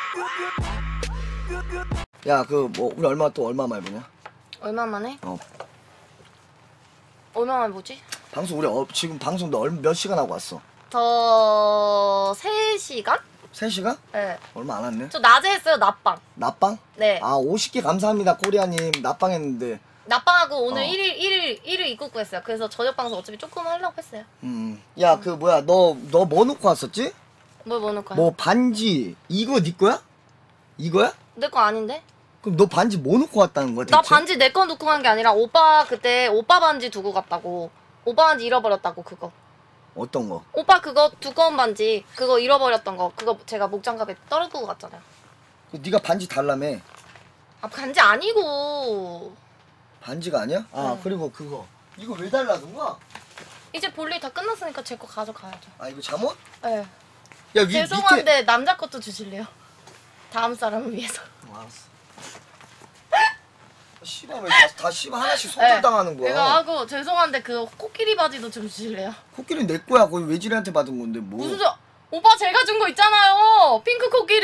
야, 그 뭐 우리 얼마 만에 보냐? 얼마 만에? 어. 얼마 만에 보지? 방송 우리 지금 방송 몇 시간 하고 왔어? 저 3시간? 3시간? 네. 얼마 안 왔네. 저 낮에 했어요, 낮방. 낮방? 네. 아, 50개 감사합니다, 코리아님. 낮방 했는데. 낮방하고 오늘 어. 1일 입국구 했어요. 그래서 저녁 방송 어차피 조금 하려고 했어요. 야, 그 뭐야, 너 뭐 놓고 왔었지? 뭐 넣을 거야? 뭐 반지, 이거 네 거야? 이거야? 내 거 아닌데? 그럼 너 반지 뭐 놓고 왔다는 거야, 대체? 나 반지 내 거 놓고 간 게 아니라 오빠 그때 오빠 반지 두고 갔다고. 오빠 반지 잃어버렸다고 그거. 어떤 거? 오빠 그거 두꺼운 반지 그거 잃어버렸던 거 그거 제가 목장갑에 떨어두고 갔잖아요. 네가 반지 달라며. 아 반지 아니고. 반지가 아니야? 아, 네. 그리고 그거. 이거 왜 달라는 거야? 이제 볼일 다 끝났으니까 제 거 가져가야죠. 아, 이거 잠옷? 네. 야, 죄송한데 남자 것도 주실래요? 다음 사람을 위해서. 알았어. 씨발 왜다 씨발 하나씩 손절당하는 거야? 내가 하고 죄송한데 그 코끼리 바지도 좀 주실래요? 코끼리 내 거야. 거기 외질이한테 받은 건데 뭐? 무슨 오빠 제가 준 거 있잖아요. 핑크 코끼리.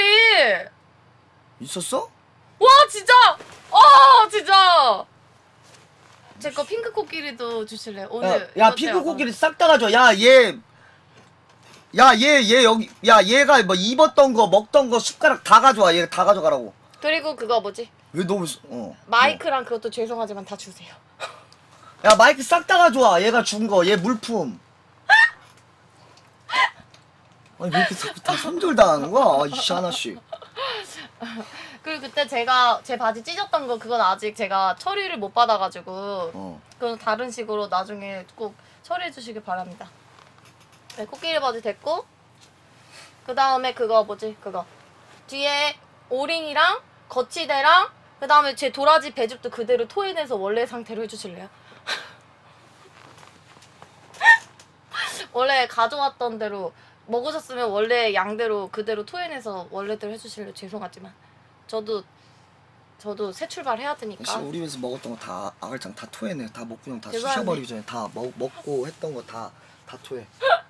있었어? 와 진짜. 아 진짜. 제 거 핑크 코끼리도 주실래요? 오늘. 야 핑크 코끼리 싹 다 가져. 야 얘 여기 얘가 뭐 입었던 거 먹던 거 숟가락 다 가져와. 얘 다 가져가라고. 그리고 그거 뭐지? 왜 너 마이크랑 그것도 죄송하지만 다 주세요. 야 마이크 싹 다 가져와. 얘가 준 거. 얘 물품. 아니 왜 이렇게 자꾸 다 손절당하는 거야? 이씨 하나씩. 그리고 그때 제가 제 바지 찢었던 거 그건 아직 제가 처리를 못 받아가지고 그건 다른 식으로 나중에 꼭 처리해 주시길 바랍니다. 네, 코끼리 바지 됐고 그 다음에 그거 뭐지 그거 뒤에 오링이랑 거치대랑 그 다음에 제 도라지 배즙도 그대로 토해내서 원래 상태로 해주실래요? 원래 가져왔던 대로 먹으셨으면 원래 양대로 그대로 토해내서 원래대로 해주실래요? 죄송하지만 저도 새 출발해야 되니까. 우리 집에서 먹었던 거 다 아갈장 다 토해내. 다 먹고 그냥 다 죄송한데. 쑤셔버리기 전에 다 먹고 했던 거 다 토해.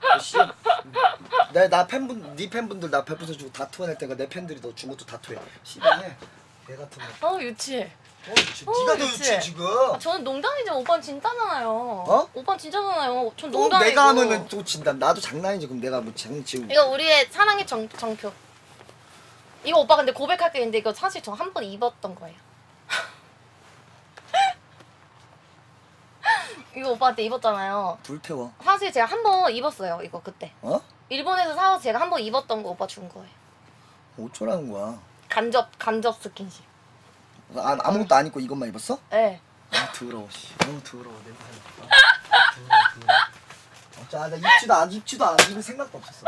나 팬분 네 팬분들 나 베풀어 주고 다 토해낼 때가 내 팬들이 너 준 것도 다 토해. 씨발해. 개 같은 거. 유치해. 네가 더 유치해 지금. 저는 농담이죠. 오빠는 진짜잖아요. 어? 오빠는 진짜잖아요. 전 또 농담이고. 내가 하면은 또 진다. 나도 장난이지. 그럼 내가 뭐 장난치고. 이거 우리의 사랑의 정표. 이거 오빠 근데 고백할 게 있는데 이거 사실 저 한 번 입었던 거예요. 이거 오빠한테 입었잖아요. 불태워. 사실 제가 한 번 입었어요. 이거 그때. 어? 일본에서 사와서 제가 한 번 입었던 거 오빠 준 거예요. 어쩌라는 거야? 간접 스킨십. 아무것도 안 입고 이것만 입었어? 네. 아 더러워. 씨. 너무 더러워. 냄새. 더러워. 자, 나 입지도 않아. 입을 생각도 없었어.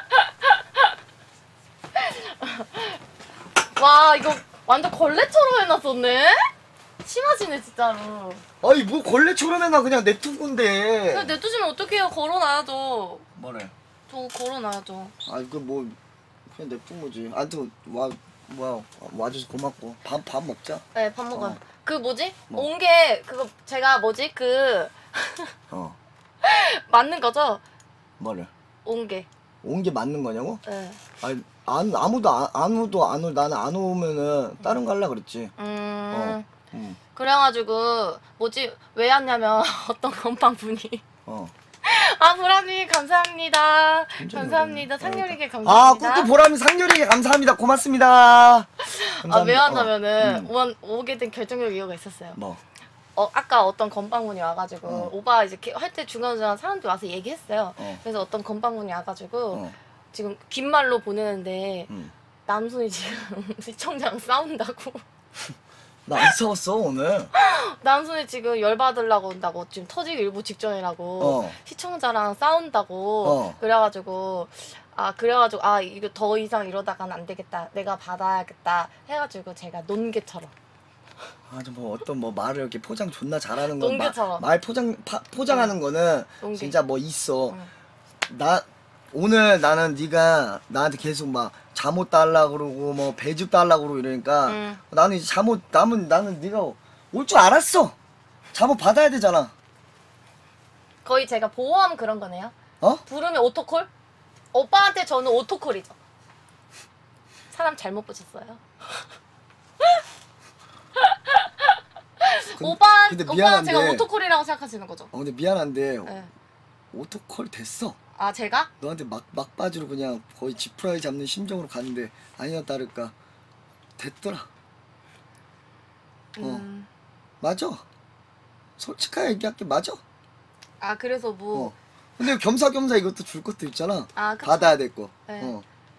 와 이거 완전 걸레처럼 해놨었네? 심하시네 진짜로. 아니 뭐 걸레처럼 해놔. 그냥 냅둔 건데. 그냥 냅두시면 어떡해요. 걸어놔야죠. 뭐래? 저 걸어놔야죠. 아 이거 뭐 그냥 냅둔 거지. 아무튼 와줘서 고맙고 밥 먹자. 네 밥 먹어요. 그 뭐지? 뭐? 온 게 그거 제가 뭐지? 그 맞는 거죠? 뭐래? 온 게. 온 게 맞는 거냐고? 네. 아니 아무도 안 올. 나는 안 오면은 다른 거 할라 그랬지. 그래가지고 뭐지? 왜 왔냐면 어떤 건빵분이 아 보람이 감사합니다. 감사합니다. 상렬이게 감사합니다. 아 꾹꾹 보람이 상렬이게 감사합니다. 고맙습니다. 감사합니다. 왜 왔냐면은 오게 된 결정적 이유가 있었어요. 뭐? 아까 어떤 건빵분이 와가지고 오빠 이제 할 때 중간중간 사람들이 와서 얘기했어요. 그래서 어떤 건빵분이 와가지고 지금 긴 말로 보내는데 남순이 지금 시청자랑 싸운다고. 나 안 싸웠어 오늘. 남순이 지금 열받으려고 온다고 지금 터지기 일보 직전이라고 시청자랑 싸운다고 그래가지고 이거 더 이상 이러다가는 안 되겠다. 내가 받아야겠다 해가지고 제가 논개처럼. 아주 뭐 어떤 뭐 말을 이렇게 포장 존나 잘하는 건 농개처럼. 말 포장하는 거는 농개. 진짜 뭐 있어. 오늘 나는 네가 나한테 계속 막 잠옷 달라 그러고 뭐 배즙 달라 그러고 이러니까 나는 이제 나는 네가 올 줄 알았어. 잠옷 받아야 되잖아. 거의 제가 보호함 그런 거네요. 어? 부르면 오토콜? 오빠한테 저는 오토콜이죠. 사람 잘못 보셨어요. 근데 오빠는 미안한데. 제가 오토콜이라고 생각하시는 거죠? 근데 미안한데 네. 오토콜 됐어. 아 제가? 너한테 막바지로 그냥 거의 지푸라기 잡는 심정으로 갔는데 아니나 다를까 됐더라. 맞아. 솔직하게 얘기할게 맞아. 아 그래서 뭐 근데 겸사겸사 이것도 줄 것도 있잖아. 아, 그쵸? 받아야 될 거. 네.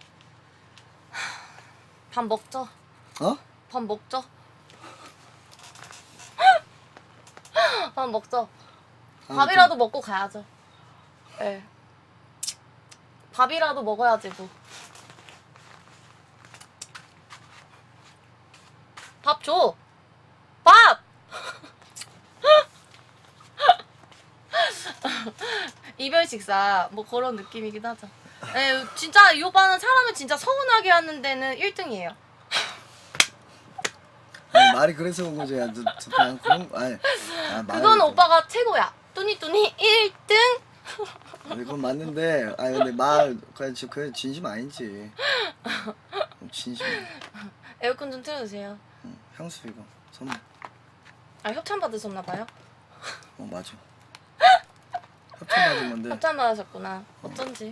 밥 먹죠. 어? 밥 먹죠. 밥 먹죠. 밥이라도 먹고 가야죠. 예. 네. 밥이라도 먹어야지 뭐. 밥 줘. 밥. 이별 식사 뭐 그런 느낌이긴 하죠. 예, 진짜 이 오빠는 사람을 진짜 서운하게 하는 데는 1등이에요. 아니, 말이 그래서 온 거지. 야, 그냥 그런 아니. 그건 오빠가 최고야. 뚜니뚜니 1등. 그건 맞는데 아니 근데 말 그래 진심 아니지. 진심. 에어컨 좀 틀어주세요. 향수 이거 선물. 아 협찬 받으셨나봐요? 맞아. 협찬 받은 건데. 협찬 받으셨구나. 어쩐지.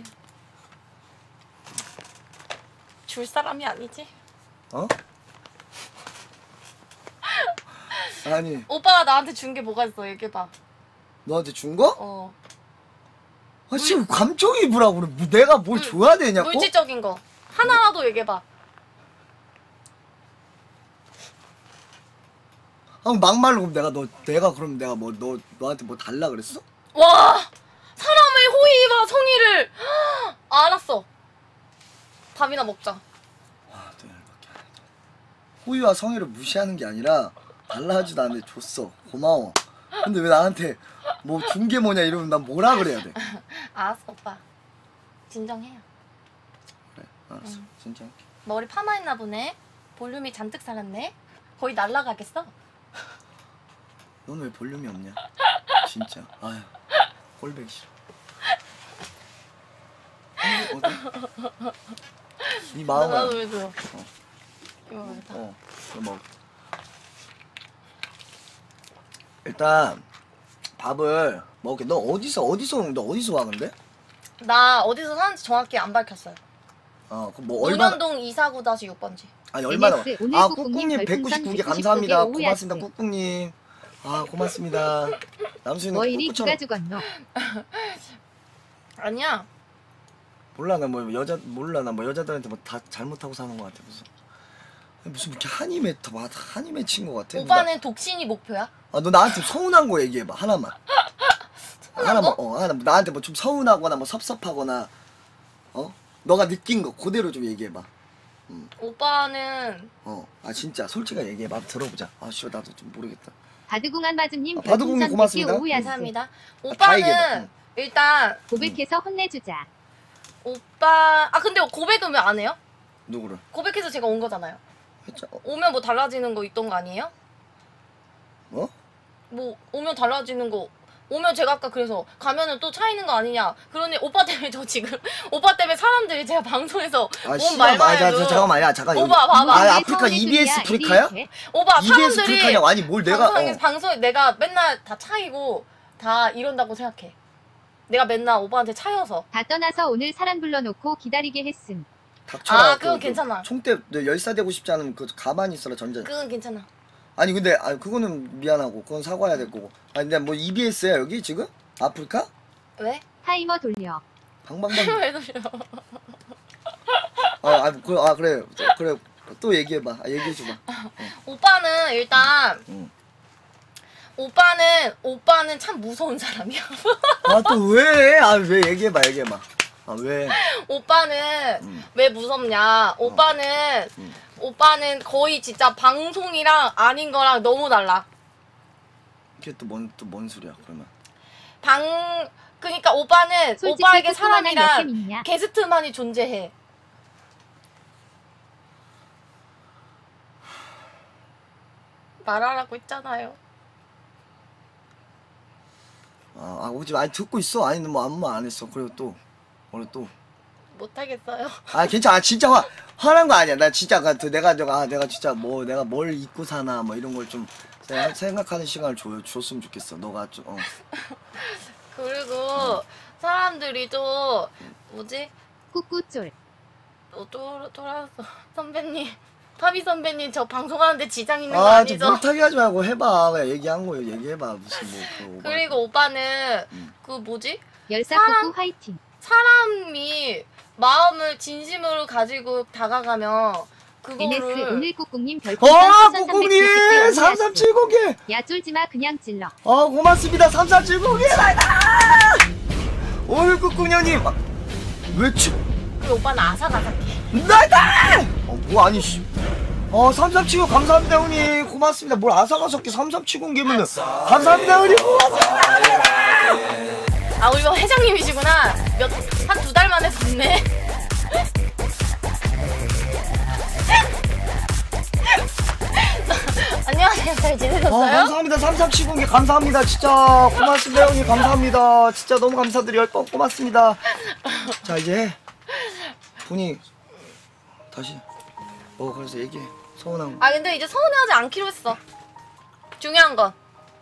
줄 사람이 아니지? 어? 아니 오빠가 나한테 준 게 뭐가 있어? 얘기해봐. 너한테 준 거? 어. 아 지금 감정 입으라고 그래. 뭐 내가 뭘 줘야 되냐고? 물질적인 거 하나라도 얘기해봐. 아 막말로 그럼 내가 그럼 내가 뭐 너한테 뭐 달라 그랬어? 와 사람의 호의와 성의를 알았어. 밥이나 먹자. 또 열받게 하네. 호의와 성의를 무시하는 게 아니라 달라 하지도 않는데 줬어. 고마워. 근데 왜 나한테 뭐 준 게 뭐냐 이러면 난 뭐라 그래야 돼? 알았어 오빠. 진정해요. 그래 알았어. 진짜 할게. 머리 파마했나 보네. 볼륨이 잔뜩 살았네. 거의 날라가겠어. 넌 왜 볼륨이 없냐? 진짜 아휴 꼴배기 싫어. 어디? 이 마음을 나도 왜 들어? 이거 왜 다? 이거 먹. 일단 밥을 먹게. 너 어디서 와 근데? 나 어디서 사는지 정확히 안 밝혔어요. 그럼 뭐 얼마나? 논현동 249-6번지. 아니 얼마나? NS 오늘 꾹꾹님 199개 감사합니다. 고맙습니다 꾹꾹님. 고맙습니다. 남수이는 뭐 이리 꾹꾹처럼. 기가 죽었노. 아니야. 몰라 나 뭐 여자들한테 뭐 다 잘못하고 사는 것 같아 무슨 이렇게 한이 맺힌 것 같아. 오빠는 독신이 목표야? 너 나한테 서운한 거 얘기해봐 하나만. 하나만 하나 나한테 뭐 좀 서운하거나 뭐 섭섭하거나 너가 느낀 거 그대로 좀 얘기해봐. 오빠는 진짜 솔직하게 얘기해봐. 들어보자. 씨 나도 좀 모르겠다. 바드궁한 바즈님 바드궁님 고맙습니다. 감사합니다. 다 얘기해봐. 오빠는 일단 고백해서 혼내주자. 오빠 근데 고백은 왜 안 해요? 누구를? 고백해서 제가 온 거잖아요. 했죠. 오면 뭐 달라지는 거 있던 거 아니에요? 뭐? 뭐 오면 달라지는 거 오면 제가 아까 그래서 가면은 또 차이는 거 아니냐. 그러니 오빠 때문에 저 지금 오빠 때문에 사람들이 제가 방송에서 온 말만 해도 잠깐 오빠 봐봐. 아프리카 EBS 프리카야? 오빠 EBS 사람들이 프리카냐? 아니 뭘 내가 방송에 내가 맨날 다 차이고 다 이런다고 생각해. 내가 맨날 오빠한테 차여서. 다 떠나서 오늘 사람 불러놓고 기다리게 했음. 닥쳐라. 그건 괜찮아. 총대 열사되고 싶지 않으면 가만히 있어라 전자. 그건 괜찮아. 아니 근데 그거는 미안하고 그건 사과해야 될 거고. 근데 뭐 EBS야 여기 지금? 아프리카? 왜? 타이머 돌려. 방방방. 왜 돌려? 그래 또 얘기해봐. 얘기해줘봐. 오빠는 일단 오빠는 참 무서운 사람이야. 또 왜? 왜 얘기해봐. 왜? 오빠는 왜 무섭냐? 오빠는 거의 진짜 방송이랑 아닌 거랑 너무 달라. 그게 또 뭔 소리야 그러면? 그러니까 오빠는 솔직히 오빠에게 조그만한 역캠 사람이랑 있냐? 게스트만이 존재해. 말하라고 했잖아요. 오지 듣고 있어. 아니 뭐 아무 말 안 했어. 그리고 또 못하겠어요. 아 괜찮아. 진짜 화난 거 아니야. 나 진짜 내가 진짜 뭐 내가 뭘 잊고 사나 뭐 이런 걸 좀 생각하는 시간을 줬으면 좋겠어. 너가 좀 그리고 사람들이 또 뭐지? 꾸꾸쫄. 돌아왔어. 선배님, 파비 선배님 저 방송하는데 지장 있는 거 아니죠? 좀 물타기 하지 말고 해봐. 그냥 얘기한 거예요. 얘기해봐. 무슨 뭐 그리고 오빠는 그 뭐지? 열사 사람- 꾸꾸 화이팅. 사람이 마음을 진심으로 가지고 다가가면 NS 그거를 오늘 꾸꾸님 별풍선 꾸꾸님 3370개 3370개. 야 쫄지마 그냥 찔러. 고맙습니다. 3370개 나이다. 오늘 꾸꾸녀님 왜 그리고 오빠는 아삭아삭해. 나이다. 뭐 아니 씨. 3370 감사합니다 형님. 고맙습니다. 뭘 아삭아삭해 3370개면 감사합니다 형님. 아 우리 회장님이시구나. 한 2달 만에 봤네. 안녕하세요. 잘 지내셨어요? 감사합니다. 3370개 감사합니다. 진짜 고맙습니다 형님. 감사합니다. 진짜 너무 감사드려요. 고맙습니다. 자 이제 분이 다시 그래서 얘기해. 서운한 거. 아 근데 이제 서운해하지 않기로 했어. 중요한 건.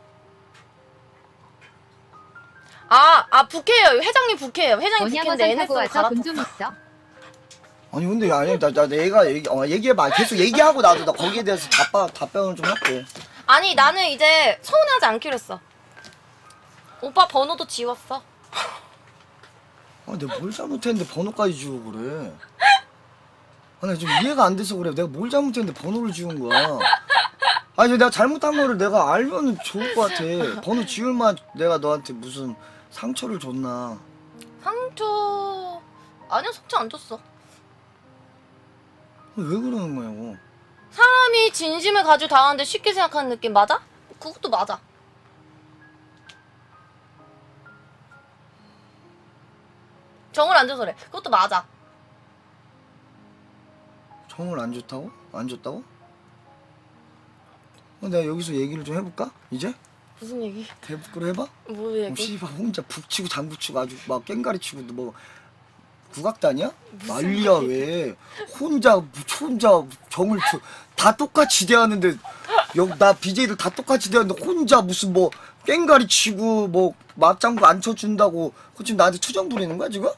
북해요. 회장님 북해요. 회장님 북해인데 원야버선 타고 NS로 와서 돈 좀 갈아탔어. 있어. 아니 근데 아니 나 내가 얘기해봐. 계속 얘기하고 나도 나 거기에 대해서 답변을 좀 할게. 아니 나는 이제 서운해하지 않기로 했어. 오빠 번호도 지웠어. 내가 뭘 잘못했는데 번호까지 지우고 그래. 나 지금 이해가 안 돼서 그래. 내가 뭘 잘못했는데 번호를 지운 거야. 아니 내가 잘못한 거를 내가 알면 좋을 것 같아. 번호 지울만 내가 너한테 무슨 상처를 줬나. 상처... 아니야 상처 안 줬어. 왜 그러는 거냐고. 사람이 진심을 가지고 당하는데 쉽게 생각하는 느낌 맞아? 그것도 맞아. 정을 안 줘서 그래. 그것도 맞아. 정을 안 줬다고? 안 줬다고? 내가 여기서 얘기를 좀 해볼까? 이제? 무슨 얘기? 대북으로 해봐? 뭐 얘기? 씨발 혼자 북치고 장구치고 아주 막 깽가리 치고 뭐 국악단이야? 무슨 난리야 말이야? 왜 혼자 정을 다 똑같이 대하는데 나 BJ들 다 똑같이 대하는데 혼자 무슨 뭐 깽가리 치고 뭐 맞장구 안 쳐준다고 그 지금 나한테 투정 부리는 거야 지금?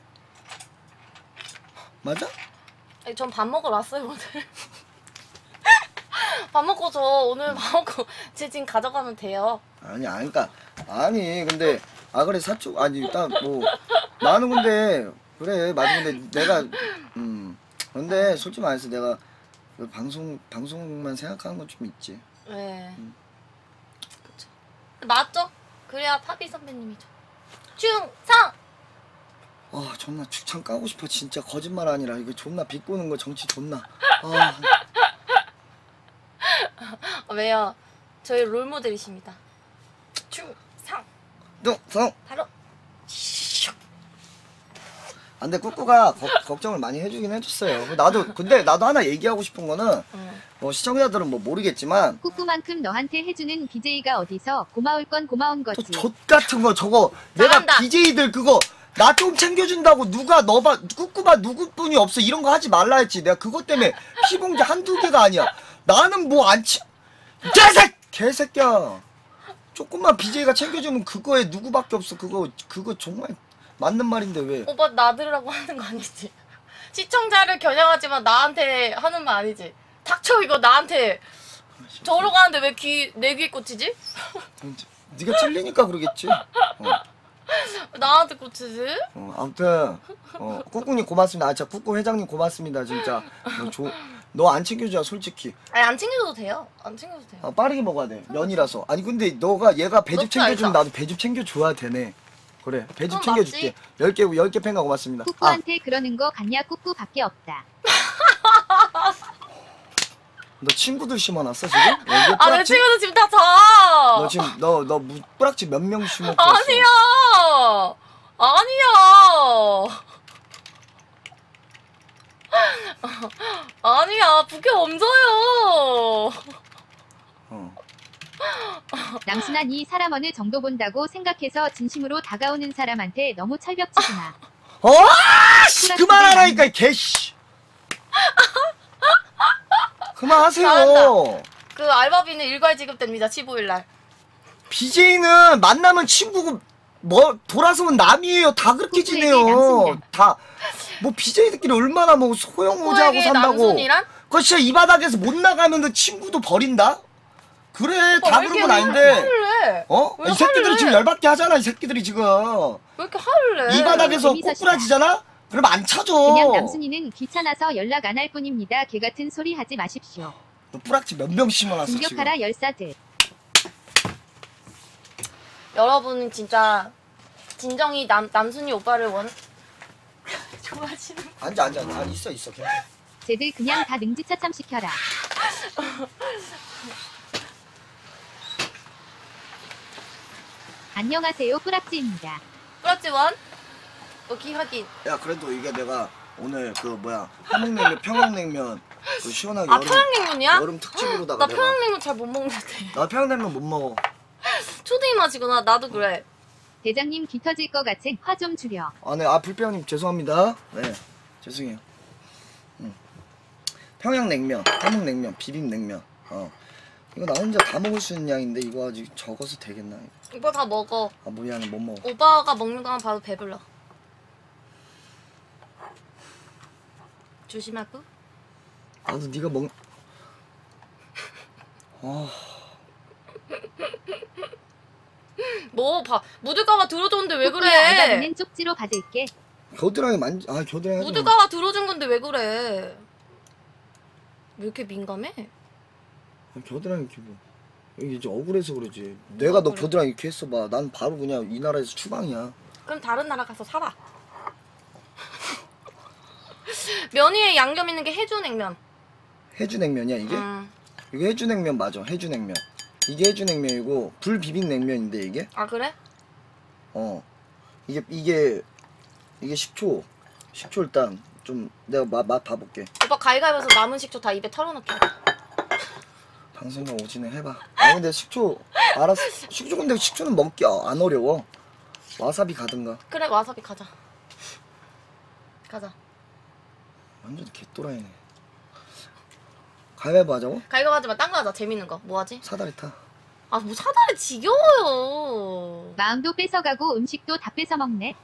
맞아? 아니, 전 밥 먹으러 왔어요 오늘. 밥 먹고 저 오늘 밥 먹고 제 지금 가져가면 돼요. 그러니까 아니 근데 그래 사초 아니 일단 뭐 나는 근데 그래 맞아 근데 내가 근데 솔직히 말해서 내가 그 방송만 생각하는 건 좀 있지. 네. 그쵸. 맞죠? 그래야 파비 선배님이죠. 충성! 존나 축창 까고 싶어 진짜 거짓말 아니라 이거 존나 비꼬는 거 정치 존나. 왜요? 저희 롤모델이십니다. 충성! 성 바로 근데 꾸꾸가 걱정을 많이 해주긴 해줬어요. 근데 나도 하나 얘기하고 싶은 거는 시청자들은 뭐 모르겠지만 꾸꾸만큼 너한테 해주는 BJ가 어디서 고마울 건 고마운 거지. 또 족 같은 거 저거 잘한다. 내가 BJ들 그거 나 좀 챙겨준다고 누가 너봐 꾸꾸봐 누구뿐이 없어 이런 거 하지 말라 했지. 내가 그것 때문에 피봉지 한두 개가 아니야. 나는 뭐 안 개새끼야. 조금만 BJ가 챙겨주면 그거에 누구밖에 없어. 그거 정말 맞는 말인데 왜? 오빠 나들으라고 하는 거 아니지? 시청자를 겨냥하지만 나한테 하는 말 아니지? 닥쳐 이거 나한테 저러고 하는데 왜 내 귀에 꽂히지? 네가 찔리니까 그러겠지. 나한테 꽂히지? 아무튼 꾸꾸님 고맙습니다. 진짜 꾸꾸 회장님 고맙습니다. 진짜 너 안 챙겨줘 솔직히. 아니 안 챙겨줘도 돼요. 안 챙겨도 돼요. 빠르게 먹어야 돼. 면이라서. 아니 근데 얘가 배즙 그것도 챙겨주면 알죠. 나도 배즙 챙겨줘야 되네. 그래 배즙 그건 챙겨줄게. 10개 팽가 고맙습니다. 꾸꾸한테 그러는 거 같냐 꾸꾸밖에 없다. 너 친구들 심어놨어 지금? 내 뿌락지? 친구들 지금 다 자. 너 지금 너 뿌락지 몇 명 심었어? 아니야. 아니야. 아니야. 부캐 엄저요. 남순아 니 사람 어느 정도 본다고 생각해서 진심으로 다가오는 사람한테 너무 철벽치지 마. 씨, 그만하라니까 이 개씨. 그만하세요. 잘한다. 그 알바비는 일괄 지급됩니다. 15일 날. BJ는 만나면 친구고 뭐 돌아서면 남이에요. 다 그렇게 지내요. 다 뭐 BJ들끼리 얼마나 뭐 소형오지하고 너에게 산다고. 남순이란? 그거 진짜 이 바닥에서 못 나가면 친구도 버린다? 그래 다 왜 그런 이렇게 건 아닌데. 화를 내? 어? 왜 이 새끼들이 화를 지금 내? 열받게 하잖아. 이 새끼들이 지금. 왜 이렇게 화를 내? 이 바닥에서 재밌으시다. 꼬꾸라지잖아? 그럼 안 찾아. 그냥 남순이는 귀찮아서 연락 안 할 뿐입니다. 개 같은 소리 하지 마십시오. 너 뿌락지 몇 명 심어놨어 지금. 공격하라 열사들. 여러분은 진짜 진정이 남순이 오빠를 좋아하시는 앉아. 아 있어 괜찮아. 쟤들 그냥 다 능지처참 시켜라. 안녕하세요 뿌락지입니다. 플러치원 여기 확인. 야 그래도 이게 내가 오늘 그 뭐야 함흥냉면 평양냉면 그 시원하게 아 평양냉면이야? 여름 특집으로다가 나 평양냉면 잘 못 먹는데. 나 평양냉면 못 먹어. 초딩 맛이구나. 나도 그래. 대장님 귀 터질 것 같은 화 좀 줄여. 아 불평님 죄송합니다. 네 죄송해요. 평양냉면, 함흥냉면, 비빔냉면. 이거 나 혼자 다 먹을 수 있는 양인데 이거 아직 적어서 되겠나? 오빠 다 먹어. 아 미안해 못 먹어. 오빠가 먹는 거만 봐도 배불러. 조심하고. 나도 네가 먹. 뭐 무드가가 들어줬는데 왜 꼬꾸야 그래? 알바비는 쪽지로 받을게. 겨드랑이 겨드랑이. 하지 마. 무드가가 들어준 건데 왜 그래? 왜 이렇게 민감해? 겨드랑이 기분. 이게 이제 억울해서 그러지. 내가 너 그래? 겨드랑이 이렇게 했어봐. 난 바로 그냥 이 나라에서 추방이야. 그럼 다른 나라 가서 살아. 면 위에 양념 있는 게 해주냉면. 해주냉면이야 이게? 이게 해주냉면 맞아. 해주냉면. 이게 해주냉면이고 불비빔냉면인데 이게? 아 그래? 이게 식초 일단 좀 내가 맛 봐볼게. 오빠 가위가위해서 남은 식초 다 입에 털어넣게. 방송장 오지네 해봐. 근데 식초 알았어. 식초 근데 식초는 먹기 안 어려워. 와사비 가든가. 그래 와사비 가자. 완전 개또라이네. 가위바위보 하자고? 가위가위 하지 마. 딴 거 하자. 재밌는 거. 뭐 하지? 사다리 타. 아 뭐 사다리 지겨워요. 마음도 뺏어가고 음식도 다 뺏어 먹네.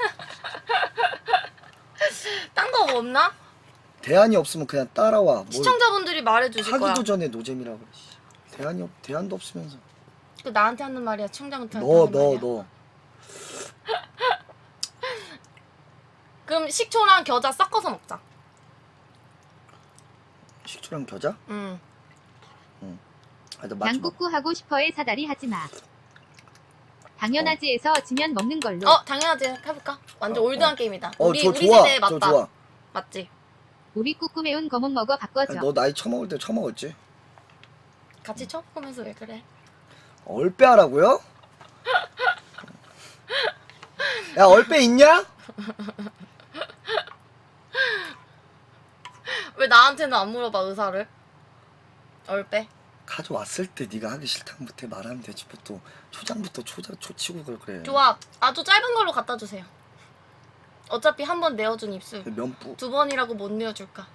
딴 거 뭐 없나? 대안이 없으면 그냥 따라와. 뭘 시청자분들이 말해주실 거야. 하기도 전에 노잼이라고 그래. 씨. 대안도 없으면서. 그 나한테 하는 말이야. 시청자분한테 하는 말이야. 너. 그럼 식초랑 겨자 섞어서 먹자. 식초랑 겨자? 응. 나 난 맞춰봐. 꾸꾸 하고 싶어해 사다리 하지 마. 당연하지에서 지면 먹는 걸로. 당연하지. 해볼까? 완전 올드한 게임이다. 저 우리 좋아. 세대에 저 맞다. 좋아. 맞지? 우리 꾸꾸 매운 거못 먹어 바꿔줘. 너 나이 처먹을 때 처먹었지? 같이 쳐보면서 왜 그래? 얼빼 하라고요? 야 얼빼 있냐? 왜 나한테는 안 물어봐 의사를? 얼빼? 가져왔을 때 네가 하기 싫다면 못해 말하면 되지. 보통 초장부터 초치고 그래. 좋아. 아주 짧은 걸로 갖다 주세요. 어차피 한 번 내어준 입술. 면부. 2번이라고 못 내어줄까?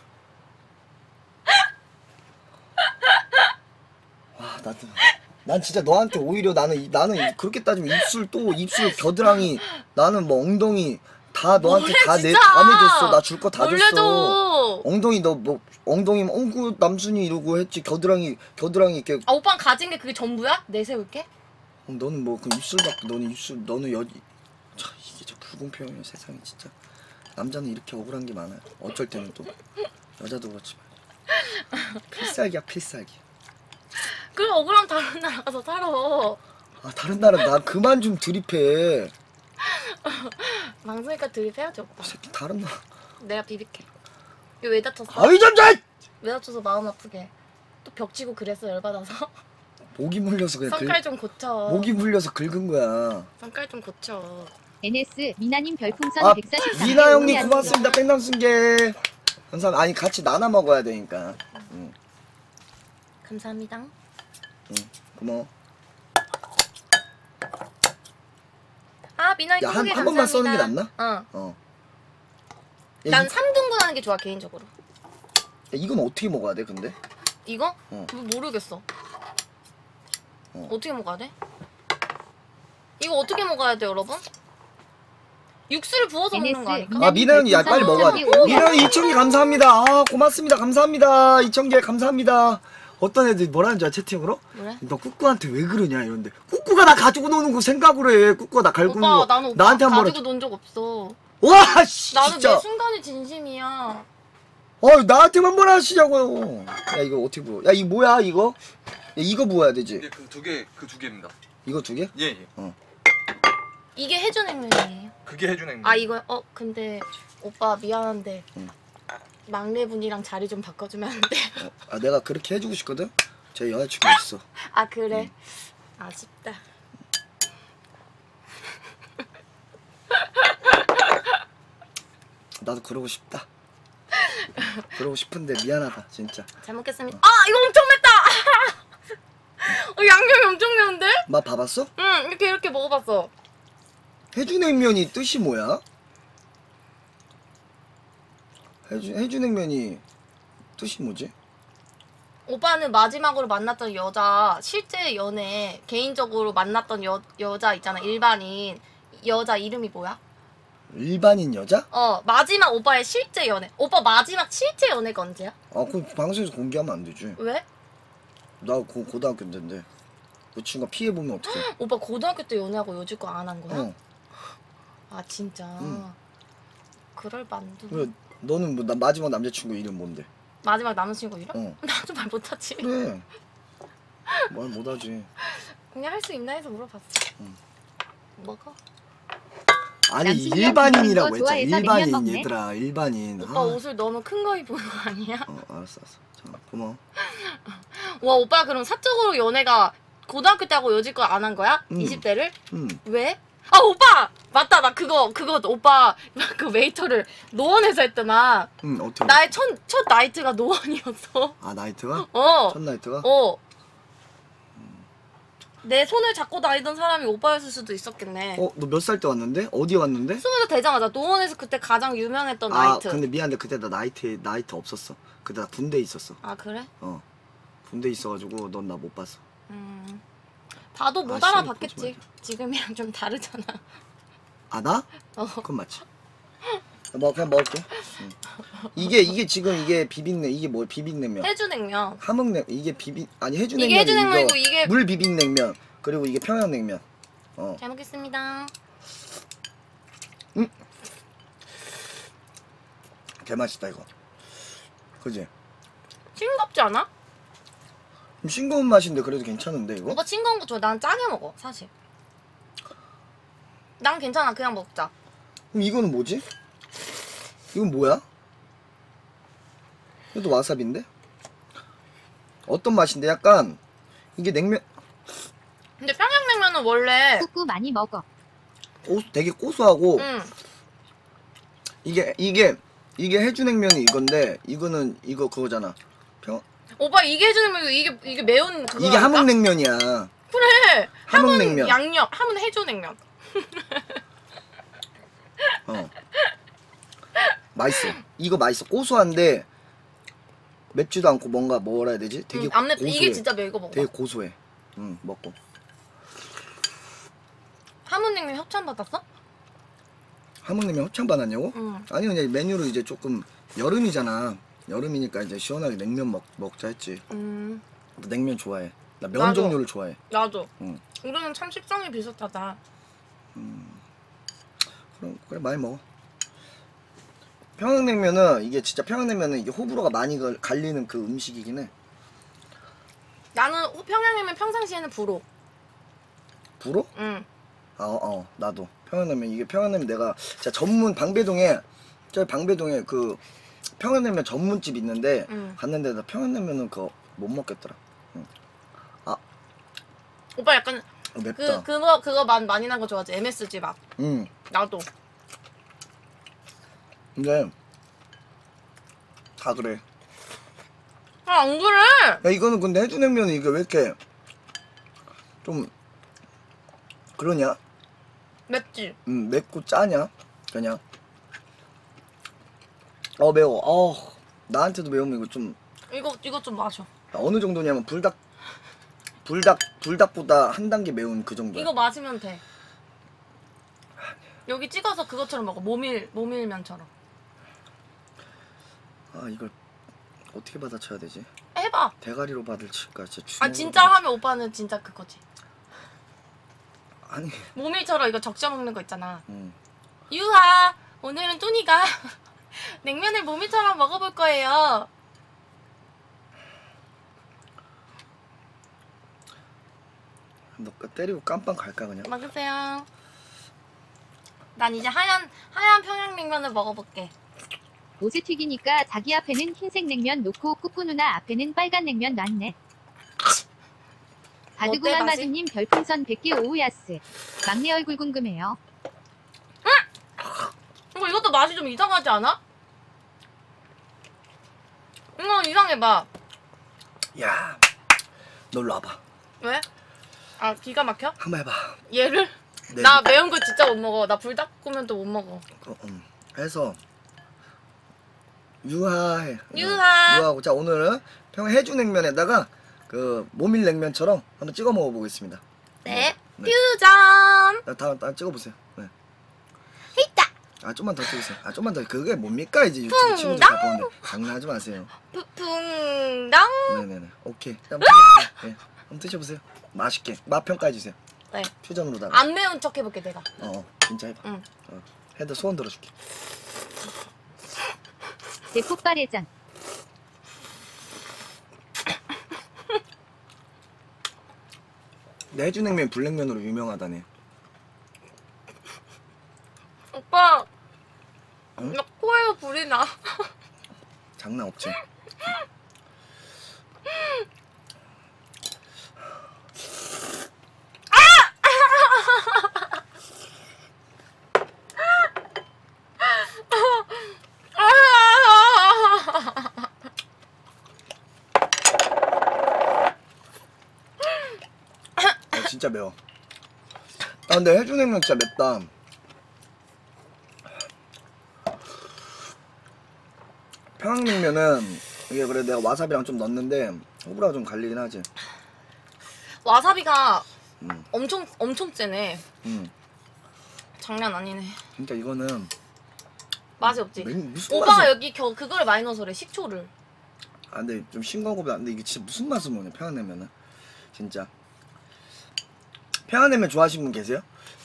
와 난 진짜 너한테 오히려 나는 그렇게 따지면 입술 겨드랑이 나는 뭐 엉덩이 다 너한테 다 내줬어. 나 줄 거 다 줬어. 놀래줘. 엉덩이 너 뭐 엉덩이 엉구 남순이 이러고 했지. 겨드랑이 이렇게. 아 오빠는 가진 게 그게 전부야? 내세울게? 너는 뭐 그 입술밖에 너는 참 이게 저 불공평해요 세상에 진짜. 남자는 이렇게 억울한 게 많아요. 어쩔 때는 또 여자도 그렇지만 필살기야 필살기. 그럼 억울하면 다른 나라 가서 살아. 다른 나라 나 그만 좀 드립해. 방송이니까 드립해야지 오빠. 새끼 다른 나라. 내가 비빌게. 이거 왜 다쳤어? 아이 잠자. 왜 다쳐서 마음 아프게? 또 벽치고 그랬어 열받아서? 목이 물려서 그냥 성깔 좀 고쳐. 목이 물려서 긁은 거야. 성깔 좀 고쳐. NS 미나님 별풍선 143개 미나 형님 고맙습니다. 뺑남 쓴게 감사합니다. 아니 같이 나눠 먹어야 되니까. 감사합니다. 고마워. 미나리 야, 한 콩국에 번만 써는 게 감사합니다. 낫나? 어. 야, 난 3등분 하는 게 좋아 개인적으로. 야, 이건 어떻게 먹어야 돼 근데? 이거? 어. 모르겠어. 어. 어떻게 먹어야 돼? 이거 어떻게 먹어야 돼 여러분? 육수를 부어서 먹는 거 아닐까? 아 미나 형이 야 빨리 먹어야 돼. 미나 형이 2,000개 감사합니다. 아 고맙습니다. 감사합니다. 2,000개 감사합니다. 어떤 애들이 뭐라는 줄 알아 채팅으로? 그래? 너 꾸꾸한테 왜 그러냐 이런데 꾸꾸가 나 가지고 노는 거 생각으로 해. 꾸꾸가 나 갈구는 오빠 거 나는 오빠 나한테 한 번. 가지고 논 적 없어. 와 씨. 나는 진짜. 매 순간이 진심이야. 나한테만 뭘 하시냐고요. 야 이거 어떻게 부어? 야 이거 뭐야 이거? 야, 이거 부어야 되지. 예, 그 두 개입니다. 이거 2개? 예, 예. 이게 해준 냉면이에요. 그게 해준 행동. 아 이거 근데 오빠 미안한데 응. 막내분이랑 자리 좀 바꿔주면 안 돼? 내가 그렇게 해주고 싶거든. 제 여자친구 있어. 아 그래? 아쉽다. 나도 그러고 싶다. 그러고 싶은데 미안하다 진짜. 잘 먹겠습니다. 아 이거 엄청 맵다. 양념이 엄청 매운데? 맛 봐봤어? 응 이렇게 먹어봤어. 해주냉면이 뜻이 뭐야? 해주냉면이 뜻이 뭐지? 오빠는 마지막으로 만났던 여자 실제 연애 개인적으로 만났던 여자 있잖아 일반인 여자 이름이 뭐야? 일반인 여자? 마지막 오빠의 실제 연애. 오빠 마지막 실제 연애가 언제야? 그 방송에서 공개하면 안 되지. 왜? 나 고등학교 때인데 그 친구가 피해보면 어떡해. 오빠 고등학교 때 연애하고 여지껏 안 한 거야? 어. 아 진짜. 응. 그럴 만도. 그래 너는 뭐 마지막 남자친구 이름 뭔데? 마지막 남자친구 이름? 어. 나도 말 못하지. 그래 말 못하지. 그냥 할 수 있나 해서 물어봤어. 응. 먹어. 아니 남친이 일반인이라고 먹는 거 했잖아. 좋아해서 일반인 냉면 먹네. 얘들아 일반인. 오빠 옷을 너무 큰 거 입은 거 아니야? 알았어. 자 고마워. 와 오빠 그럼 사적으로 연애가 고등학교 때 하고 여지껏 안 한 거야? 응. 20대를? 응. 왜? 아 오빠! 맞다 나 그거 오빠 그 웨이터를 노원에서 했더만. 응 어떻게? 나의 첫 나이트가 노원이었어. 아 나이트가? 어. 첫 나이트가? 내 손을 잡고 다니던 사람이 오빠였을 수도 있었겠네. 너 몇 살 때 왔는데? 어디 왔는데? 20살 되자마자 노원에서 그때 가장 유명했던 아 나이트. 근데 미안한데 그때 나 나이트 없었어. 그때 나 군대 있었어. 아 그래? 군대 있어가지고 넌 나 못 봤어. 봐도 못 아, 알아봤겠지. 보지 말자. 지금이랑 좀 다르잖아. 아 나? 어. 그건 맞지. 그냥 먹을게. 응. 이게 지금 이게 비빔냉 이게 뭐 비빔냉면. 해주냉면. 함흥냉 이게 아니 해주냉면 이게 해주냉면이고 이게 물 비빔냉면 그리고 이게 평양냉면. 잘 먹겠습니다. 개 맛있다 이거. 그지? 싱겁지 않아? 좀 싱거운 맛인데 그래도 괜찮은데 이거? 오빠 싱거운 거 좋아. 난 짜게 먹어 사실. 난 괜찮아. 그냥 먹자. 그럼 이거는 뭐지? 이건 뭐야? 이것도 와사비인데? 어떤 맛인데? 약간 이게 냉면 근데 평양냉면은 원래 꾸꾸 많이 먹어. 되게 고소하고 응. 이게 해주냉면이 이건데 이거는 그거잖아. 오빠 이게 해주냉면이고 이게 매운 그거 이게 아닐까? 함흥냉면이야. 그래. 함은 함흥냉면. 양념. 함은 해주냉면. 맛있어. 이거 맛있어. 고소한데 맵지도 않고 뭔가 뭐라 해야 되지? 되게 안 맵다. 고소해. 이게 진짜 매고 먹어. 되게 고소해. 먹고. 함흥냉면 협찬 받았어? 함흥냉면 협찬 받았냐고? 응. 아니 그냥 메뉴로 이제 조금 여름이잖아. 여름이니까 이제 시원하게 냉면 먹자 했지. 냉면 좋아해. 나 면 나도. 종류를 좋아해. 나도. 응. 우리는 참 식성이 비슷하다. 그럼 그래 많이 먹어. 평양냉면은 이게 진짜 평양냉면은 이게 호불호가 많이 갈리는 그 음식이긴 해. 나는 평양냉면 평상시에는 불호. 불호? 응. 나도 평양냉면 이게 평양냉면 내가 진짜 전문 방배동에 그 평양냉면 전문집 있는데 갔는데 나 평양냉면은 그거 못 먹겠더라. 오빠 약간 맵다. 그거 맛 많이 난 거 좋아하지? MSG 맛. 나도. 근데 다 그래. 아, 안 그래. 야 이거는 근데 해주냉면은 이게 왜 이렇게 좀 그러냐? 맵지? 맵고 짜냐? 그냥. 매워. 나한테도 매우면 이거 좀 이거 좀 마셔. 어느 정도냐면 불닭보다 한 단계 매운 그 정도야. 이거 마시면 돼. 여기 찍어서 그것처럼 먹어. 모밀면처럼. 이걸 어떻게 받아쳐야 되지? 해봐. 대가리로 받을까? 진짜 하면 오빠는 진짜 그거지. 아니. 모밀처럼 이거 적셔 먹는 거 있잖아. 유하, 오늘은 뚜니가 냉면을 모밀처럼 먹어볼 거예요. 너 때리고 깜빵 갈까 그냥? 먹으세요. 난 이제 하얀 평양냉면을 먹어볼게. 모스 튀기니까 자기 앞에는 흰색 냉면 놓고 꾸꾸 누나 앞에는 빨간 냉면 놨네. 바드궁한 맛이? 마드님 별풍선 100개 오우야스. 막내 얼굴 궁금해요. 이것도 맛이 좀 이상하지 않아? 이거 이상해봐. 야, 너 일로 와봐. 왜? 기가 막혀? 한번 해봐. 얘를? 네. 나 매운 거 진짜 못 먹어. 나 불닭볶음면도 못 먹어. 해서 유하해. 유하. 자, 오늘은 해주냉면에다가 그 모밀냉면처럼 한번 찍어 먹어보겠습니다. 네. 네. 퓨전. 다 찍어보세요. 네. 히따. 좀만 더 찍으세요. 좀만 더. 그게 뭡니까 이제 유튜브 친구들 다 보는데 장난하지 마세요. 푸풍당. 네네네. 오케이. 한번 드셔보세요. 네. 한번 드셔보세요. 맛있게 맛 평가해 주세요. 네. 퓨전으로다가. 안 매운 척 해볼게 내가. 진짜 해봐. 응. 헤드 소원 들어줄게. 대폭발해장. 해주냉면 불냉면으로 유명하다네. 오빠. 응? 나 코에서 불이 나. 장난 없지. 진짜 매워. 근데 해주냉면 진짜 맵다. 평양냉면은 이게 그래 내가 와사비랑 좀 넣었는데 호불호가 좀 갈리긴 하지. 와사비가 음. 엄청 세네. 장난 아니네. 그러니까 이거는 맛이 없지. 무슨 오빠가 맛이... 여기 그걸 많이 넣어서 그래. 식초를. 근데 좀 싱거운 거보다 근데 이게 진짜 무슨 맛을 모냐 평양냉면은. 진짜. 평양냉면 좋아하시는 분 계세요?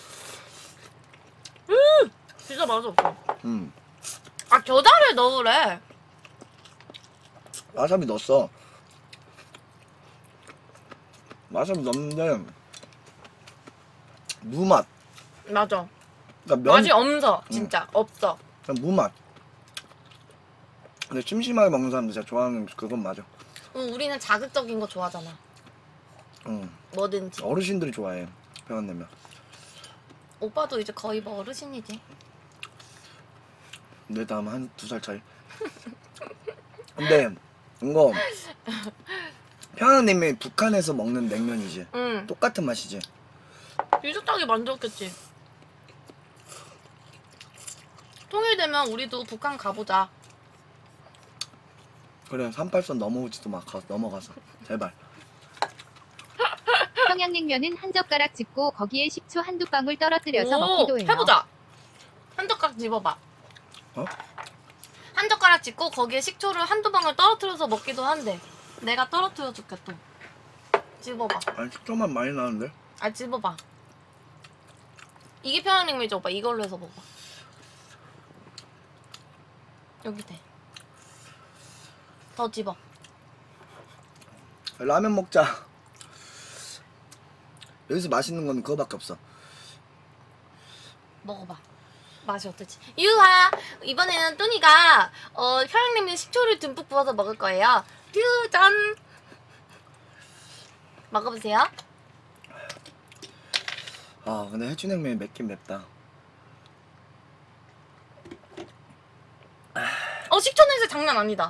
진짜 맛이 없어. 겨자를 넣으래. 와사비 넣었어. 와사비 넣었는데 무맛. 맞아. 그러니까 맛이 없어. 진짜 없어. 그냥 무맛. 근데 심심하게 먹는 사람들 진짜 좋아하는 그건 맞아. 우리는 자극적인 거 좋아하잖아. 뭐든지. 어르신들이 좋아해 평양냉면. 오빠도 이제 거의 뭐 어르신이지. 내 다음 한 2살 차이. 근데 이거 평양냉면이 북한에서 먹는 냉면이지. 똑같은 맛이지. 비슷하게 만들었겠지. 통일되면 우리도 북한 가보자. 그래 38선 넘어오지도 막 넘어가서 제발. 평양냉면은 한 젓가락 집고 거기에 식초 한두 방울 떨어뜨려서 먹기도 해요. 해보자. 한 젓가락 집어봐. 한 젓가락 집고 거기에 식초를 한두 방울 떨어뜨려서 먹기도 한대. 내가 떨어뜨려 줄게 또. 집어봐. 식초만 많이 나는데? 집어봐. 이게 평양냉면이죠 오빠. 이걸로 해서 먹어봐. 여기 돼. 더 집어. 라면 먹자. 여기서 맛있는 건 그거밖에 없어. 먹어봐. 맛이 어떨지. 유하! 이번에는 뚜니가 평양냉면 식초를 듬뿍 부어서 먹을 거예요. 퓨전! 먹어보세요. 근데 해주냉면이 맵긴 맵다. 식초 냄새 장난 아니다.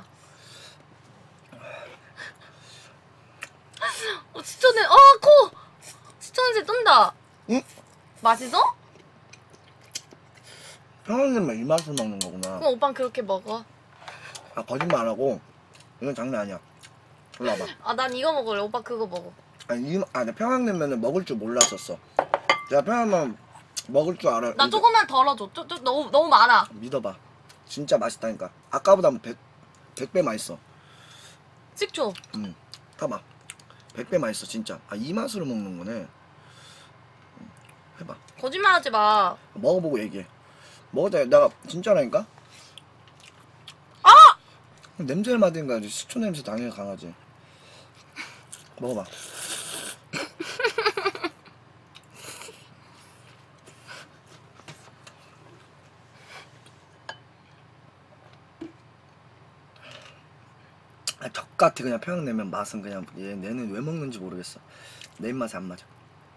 식초 냄새, 코! 식초 냄새 뜬다. 응? 맛있어? 평양냉면 이 맛을 먹는 거구나. 그럼 오빠는 그렇게 먹어? 아 거짓말 안 하고 이건 장난 아니야. 일로 와봐. 아 난 이거 먹을래. 오빠 그거 먹어. 아니 나 평양냉면을 먹을 줄 몰랐었어. 내가 평양냉면 먹을 줄 알아. 나 조금만 덜어줘. 너무 많아. 믿어봐. 진짜 맛있다니까. 아까보다 100배 맛있어. 식초. 봐봐. 100배 맛있어 진짜. 아 이 맛으로 먹는 거네. 해봐. 거짓말하지 마. 먹어보고 얘기해. 먹었다. 내가 진짜라니까. 아! 냄새를 맡으니까 식초 냄새 당연히 강하지. 먹어봐. 아, 적같아. 그냥 평양냉면 맛은 그냥 얘는 왜 먹는지 모르겠어. 내 입맛에 안 맞아.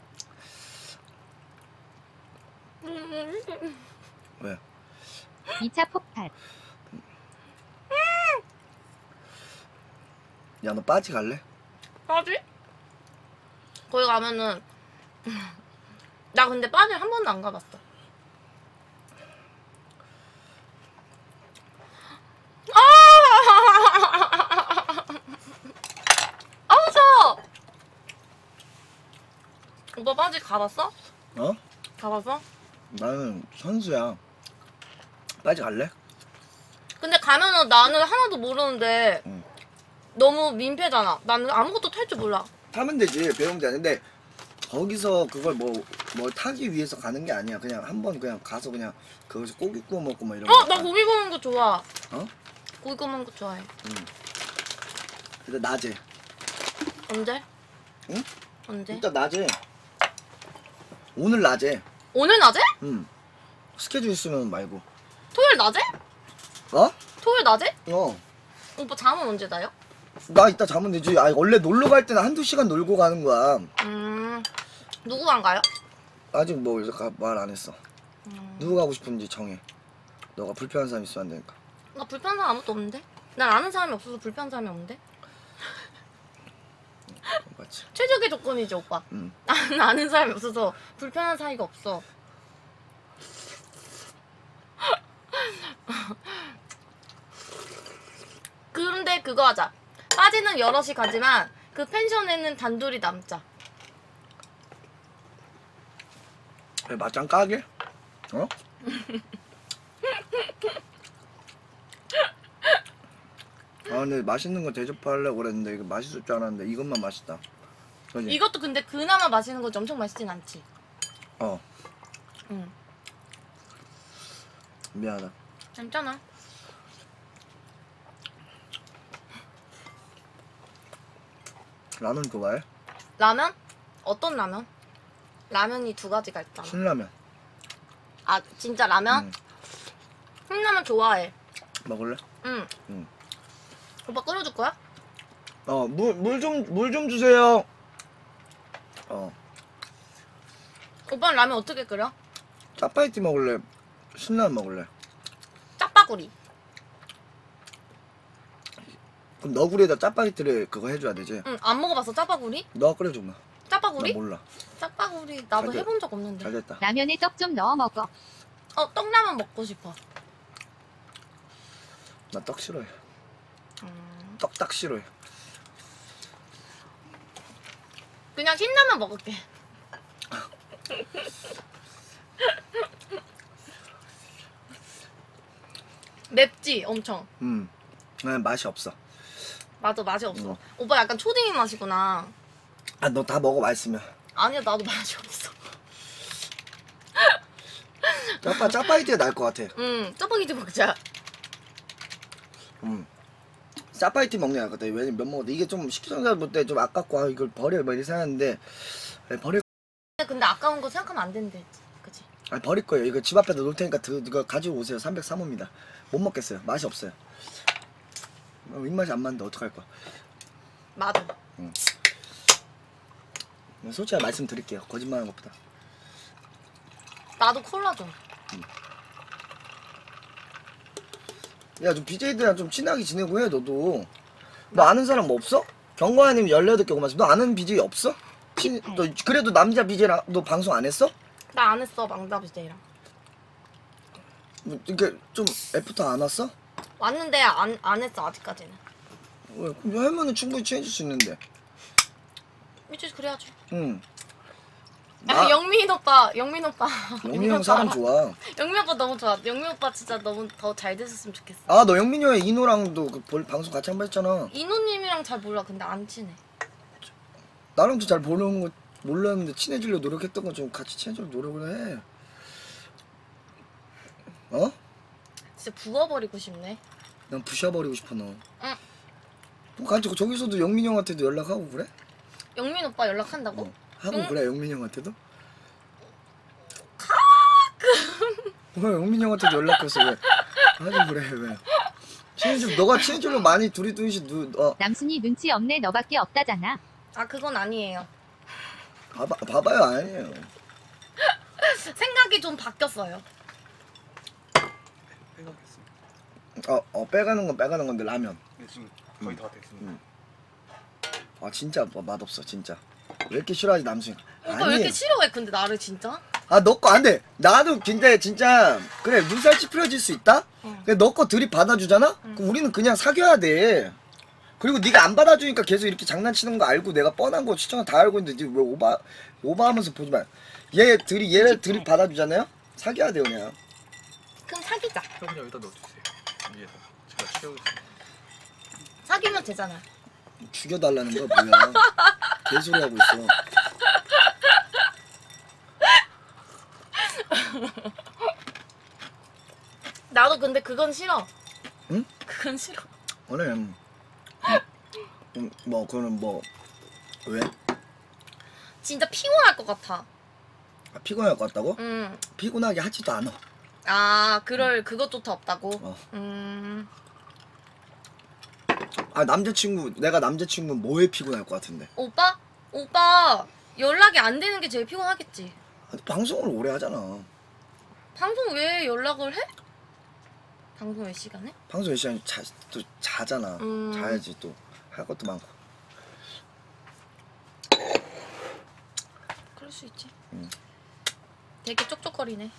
왜? 2차 폭발. 야 너 빠지 갈래? 빠지? 거기 가면은 나 근데 빠지 한 번도 안 가봤어. 아 무서워. 오빠 빠지 가봤어? 어? 가봤어? 나는 선수야. 빠지 갈래? 근데 가면은 나는 하나도 모르는데 응. 너무 민폐잖아. 나는 아무것도 탈 줄 몰라. 타면 되지. 배우면 되는데 거기서 그걸 뭐 타기 위해서 가는 게 아니야. 그냥 한번 그냥 가서 그냥 거기서 고기 구워 먹고 뭐 이런 거. 나 고기 구우는 거 좋아. 어? 고기 구우는 거 좋아해. 근데 낮에. 언제? 응? 언제? 일단 낮에. 오늘 낮에. 오늘 낮에? 스케줄 있으면 말고. 토요일 낮에? 어? 토요일 낮에? 어. 오빠 잠은 언제 자요? 나 이따 자면 되지. 아 원래 놀러 갈 때는 한두 시간 놀고 가는 거야. 누구랑 가요? 아직 뭐 말 안 했어. 누구 가고 싶은지 정해. 너가 불편한 사람 있으면 안 되니까. 나 불편한 사람 아무것도 없는데? 난 아는 사람이 없어서 불편한 사람이 없는데? 맞지. 최적의 조건이지 오빠. 나는 아는 사람이 없어서 불편한 사이가 없어. 그런데 그거 하자. 빠지는 여럿이 가지만 그 펜션에는 단둘이 남자. 왜 맞짱 까게? 어? 아 근데 맛있는 거 대접하려고 그랬는데 이거 맛있을 줄 알았는데 이것만 맛있다. 그지? 이것도 근데 그나마 마시는 거지 엄청 맛있진 않지. 어. 응. 미안하다. 괜찮아. 라면 좋아해? 라면? 어떤 라면? 라면이 두 가지가 있잖아. 신라면. 아 진짜 라면? 신라면 좋아해. 먹을래? 응. 응. 오빠 끓여줄 거야? 물 좀 주세요. 오빠는 라면 어떻게 끓여? 짜파게티 먹을래? 신라면 먹을래? 짜파구리. 그럼 너구리에다 짜파게티를 그거 해줘야 되지? 응, 안 먹어봤어 짜파구리? 너가 끓여줘 마. 나 짜파구리? 몰라. 짜파구리 나도 잘 돼. 해본 적 없는데. 잘 됐다. 라면에 떡 좀 넣어 먹어. 떡라면 먹고 싶어. 나 떡 싫어해. 떡 딱 싫어해. 그냥 신라면 먹을게. 맵지 엄청. 난 맛이 없어. 맞아 맛이 없어. 오빠 약간 초딩 맛이구나. 아 너 다 먹어 맛있으면. 아니야 나도 맛이 없어. 짜파게티가 나을 것 같아. 짜파게티 먹자. 짜파게티 먹는 게 나을 것 같아. 왜냐면 면 먹어도 이게 좀 식전자 볼 때 좀 아깝고 이걸 버려 막 이렇게 생각하는데 버릴. 근데 아까운 거 생각하면 안 된대. 그치? 아니 버릴 거예요. 이거 집 앞에다 놓을 테니까 이거 가지고 오세요. 303호입니다. 못 먹겠어요. 맛이 없어요. 입맛이 안 맞는데 어떡할 거야. 맞아. 솔직히 말씀드릴게요. 거짓말하는 것보다. 나도 콜라 좀. 야 좀 BJ들이랑 좀 친하게 지내고 해. 너도. 너 아는 사람 뭐 없어? 경과님 18개 고맙습니다. 너 아는 BJ 없어? 너 그래도 남자 BJ랑 너 방송 안 했어? 나 안 했어 망다 BJ랑. 뭐 이렇게 좀 애프터 안 왔어? 왔는데 안 했어 아직까지는. 왜? 그럼 하면은 충분히 친해질 수 있는데. 일주일 그래야지. 응. 아, 영민 오빠. 영민 형 사람 좋아. 영민 오빠 너무 좋아. 영민 오빠 진짜 너무 더 잘 됐었으면 좋겠어. 아, 너 영민이 형의 이노랑도 그 방송 같이 한 번 했잖아. 이노님이랑 잘 몰라. 근데 안 친해. 나랑도 잘 모르는 거 몰랐는데 친해지려고 노력했던 거 좀 같이 친해지려고 노력을 해. 어? 진짜 부어버리고 싶네. 난 부셔버리고 싶어 너. 응. 뭐 같이 저기서도 영민이 형한테도 연락하고 그래? 영민 오빠 연락한다고? 하고 응? 그래 영민이 형한테도? 가끔. 왜 영민이 형한테도 연락했어 왜? 하고 그래 왜? 너가 친해지려고 많이 둘이 둘이씩 남순이 눈치 없네 너밖에 없다잖아. 아 그건 아니에요. 봐봐요 아니에요. 생각이 좀 바뀌었어요. 생각했습니다. 빼가는 건 빼가는 건데 라면. 네, 지금 거의 다 됐습니다. 아 진짜 맛없어 진짜. 왜 이렇게 싫어하지 남순? 오빠 왜 이렇게 싫어해 근데 나를 진짜? 아 너 거 안 돼. 나도 진짜 그래 눈살 찌푸려질 수 있다. 근데 너 거 들이 받아주잖아. 그럼 우리는 그냥 사귀어야 돼. 그리고 네가 안 받아주니까 계속 이렇게 장난치는 거 알고 내가 뻔한 거 시청자 다 알고 있는데 왜 오바하면서 보지 마. 얘를 들이 받아주잖아요. 사귀어야 돼요 그냥. 그럼 사귀자. 그럼 그냥 여기다 넣어주세요. 위에서 제가 채우겠습니다. 사귀면 되잖아. 죽여달라는 거야 뭐야. 개소리 하고 있어. 나도 근데 그건 싫어. 응? 그건 싫어. 그래. 뭐 그거는 뭐 왜? 진짜 피곤할 것 같아. 아, 피곤할 것 같다고? 음. 피곤하게 하지도 않아. 아 그것조차 없다고. 어. 아 내가 남자친구는 뭐에 피곤할 것 같은데? 오빠 연락이 안 되는 게 제일 피곤하겠지. 아, 방송을 오래 하잖아. 방송 왜 연락을 해? 방송 몇 시간에? 방송 몇 시간 또 자잖아. 자야지 또 할 것도 많고. 그럴 수 있지. 되게 쪽쪽거리네.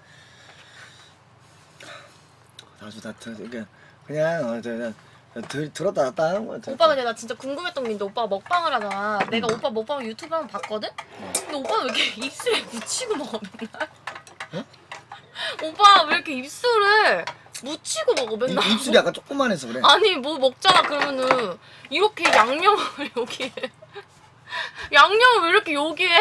아주 다 그냥 들었다 놨다 하는 거야. 오빠 근데 나 진짜 궁금했던 게 있는데 오빠가 먹방을 하잖아. 내가 오빠 먹방 유튜브 한번 봤거든? 근데 오빠는 왜 이렇게 입술에 묻히고 먹어 맨날? 어? 오빠 왜 이렇게 입술을 묻히고 먹어 맨날? 입술이 약간 조그만해서 그래. 아니 뭐 먹잖아 그러면은 이렇게 양념을 여기에 양념을 왜 이렇게 여기에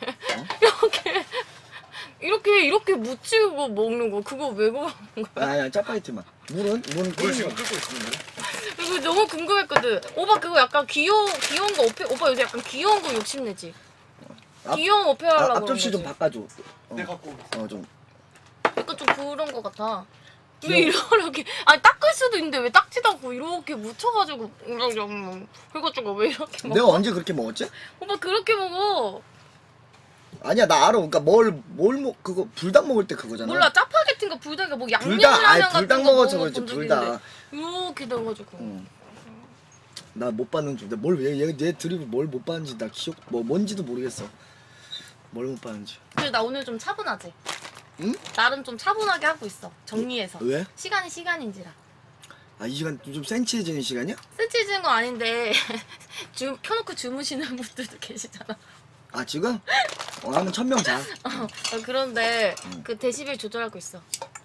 이렇게 묻히고 먹는 거 그거 왜 그러는 거야? 아니야 짜파게티만. 물은 물 끓이는 지금 거. 끓고 있습니다. 이거 너무 궁금했거든. 오빠 그거 약간 귀여운 거 오빠 요새 약간 귀여운 거 욕심내지? 귀여운 어필하려고 그런 앞접시 좀 거지. 바꿔줘. 네, 갖고 오겠습니다. 좀. 약간 좀 그런 거 같아. 귀여워. 왜 이렇게 아니 닦을 수도 있는데 왜 닦지도 않고 이렇게 묻혀가지고 해가지고 왜 이렇게 먹어? 내가 언제 그렇게 먹었지? 오빠 그렇게 먹어. 아니야 나 알아. 그러니까 그거 불닭 먹을 때 그거잖아. 몰라 짜파게티인가 불닭인가 뭐 불닭 양념라면 같은 불닭 거 먹어서 먹어본 그렇지 적 불닭. 있는데 이렇게 돼가지고. 나 못 봤는 줄. 얘 드립을 뭘 못 봤는지 나 뭔지도 모르겠어. 뭘 못 봤는지. 그래 나 오늘 좀 차분하지? 응? 나름 좀 차분하게 하고 있어. 정리해서. 왜? 시간이 시간인지라. 아 이 시간 좀 센치해지는 시간이야? 센치해지는 건 아닌데 켜놓고 주무시는 분들도 계시잖아. 아 지금? 하면 1000명 자. 그런데 그 데시벨 조절하고 있어.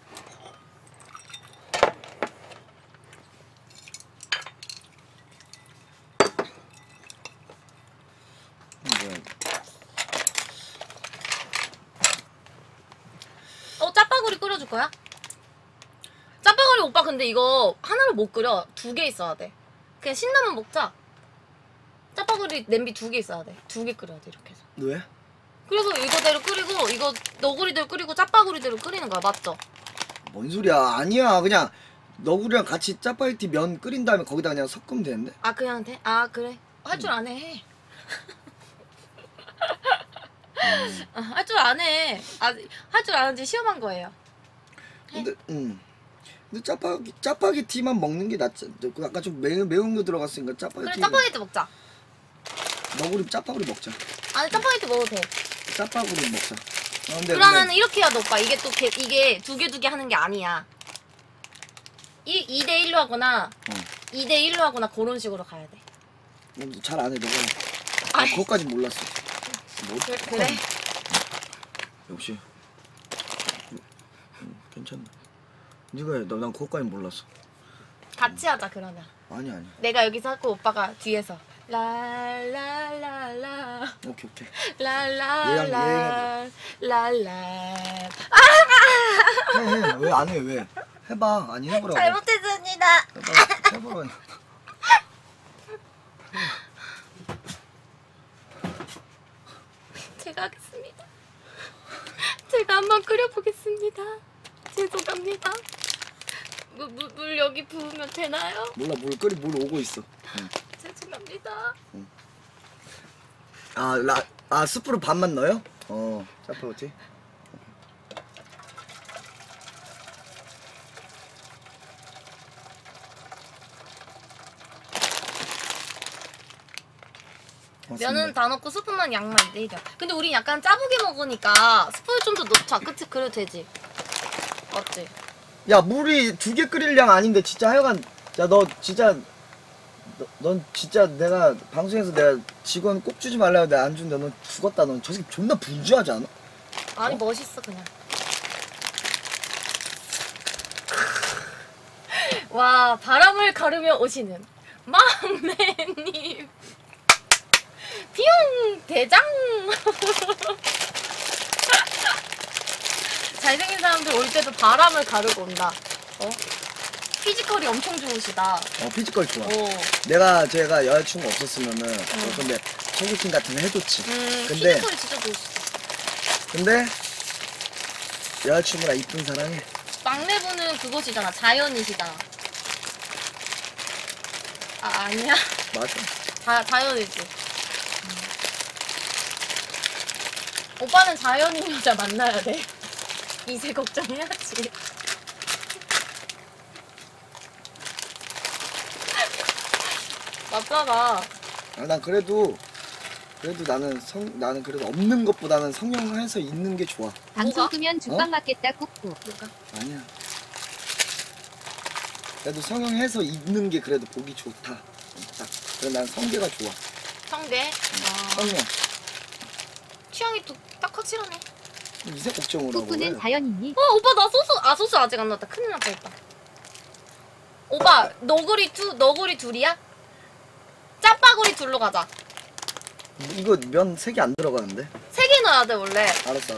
짜파구리 끓여줄 거야? 짜파구리 오빠 근데 이거 하나로 못 끓여. 2개 있어야 돼. 그냥 신라면 먹자. 짜파구리 냄비 2개 있어야 돼. 2개 끓여야 돼 이렇게 해서. 왜? 그래서 이거대로 끓이고 이거 너구리대로 끓이고 짜파구리대로 끓이는 거야. 맞죠? 뭔 소리야? 아니야. 그냥 너구리랑 같이 짜파게티 면 끓인 다음에 거기다 그냥 섞으면 되는데? 아 그냥 돼? 아 그래? 할 줄 아네 해. 할 줄 아네. 할 줄 아는지 시험한 거예요. 근데 근데 짜파게티만 먹는 게 낫지. 아까 좀 매운 거 들어갔으니까 짜파게티. 그래 짜파게티 먹자. 너구리 짜파구리 먹자. 아니 짜파게티 먹어도 돼. 짜파구리 먹자. 근데 그러면은 이렇게 해야 돼 오빠. 이게 또 이게 두 개 하는 게 아니야. 2대 1로 하거나 2대 1로 하거나 그런 식으로 가야 돼. 잘 안 해 너가. 아이. 그것까지 몰랐어. 뭐? 그래? 역시. 괜찮네. 네가 해. 난 그것까지 몰랐어. 같이 하자 그러면. 아니. 내가 여기서 하고 오빠가 뒤에서 라라라라라 오케이. 라라라 라라. 해. 왜 안 해? 왜? 해봐. 아니 해보라고. 잘못했습니다. 해보라고. 제가 하겠습니다. 제가 한번 끓여보겠습니다. 죄송합니다. 물 여기 부으면 되나요? 몰라 물 오고 있어. 죄송합니다. 스프를 반만 넣어요? 짜파게티. 면은 다 넣고 스프만 양만 2대 1이야. 근데 우린 약간 짜부게 먹으니까 스프를 좀 더 넣자. 그치? 그래도 되지. 맞지? 야 물이 2개 끓일 양 아닌데 진짜 하여간 너 진짜 넌 진짜 내가 방송에서 내가 직원 꼭 주지 말라고 내가 안 준다. 넌 죽었다. 넌 저 새끼 존나 분주하지 않아? 아니 멋있어 그냥. 와 바람을 가르며 오시는 막내님. 비용 대장. 잘생긴 사람들 올 때도 바람을 가르고 온다. 피지컬이 엄청 좋으시다. 피지컬 좋아. 오. 제가 여자친구 없었으면은 근데 소개팅 같은 거 해줬지. 근데 피지컬이 진짜 좋으시다. 근데 여자친구랑 이쁜 사람이 막내분은 그것이잖아. 자연이시잖아. 아니야? 맞아. 자연이지. 오빠는 자연인 여자 만나야 돼. 이세 걱정해야지. 맞잖아. 난 그래도 나는 그래도 없는 것보다는 성형해서 있는 게 좋아. 방송 뭐가? 끄면 죽방 맞겠다 꾹꾹. 뭐가? 아니야. 그래도 성형해서 있는 게 그래도 보기 좋다. 딱. 그래 난 성계가 좋아. 성대? 성형. 취향이 또 딱 확실하네. 이색 걱정을 하고. 꾹꾹는 자연이니? 오빠 나 소스 아직 안 넣었다. 큰일 날 뻔했다. 오빠 너구리 둘이야? 짜파구리 둘로 가자. 이거 면 3개 안 들어가는데? 3개 넣어야 돼 원래. 알았어.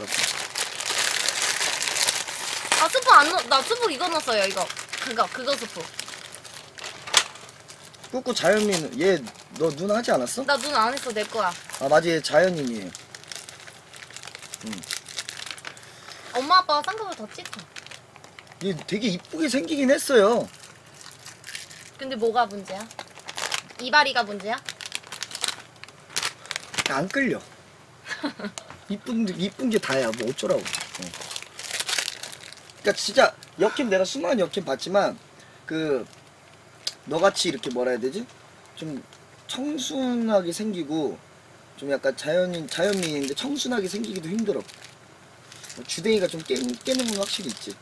스프 안 넣. 나 스프 이거 넣었어요 이거. 그거 스프. 꾸꾸 자연민 얘 너 눈 하지 않았어? 나 눈 안 했어 내 거야. 맞아 얘 자연인이에요. 엄마 아빠가 쌍꺼풀 더 짙어. 얘 되게 이쁘게 생기긴 했어요. 근데 뭐가 문제야? 이발이가 문제야? 안 끌려. 이쁜 게 다야. 뭐 어쩌라고. 그러니까 진짜 역캠 내가 수많은 역캠 봤지만 너같이 이렇게 뭐라 해야 되지? 좀 청순하게 생기고 좀 약간 자연미인인데 청순하게 생기기도 힘들어. 주댕이가 좀 깨는 건 확실히 있지.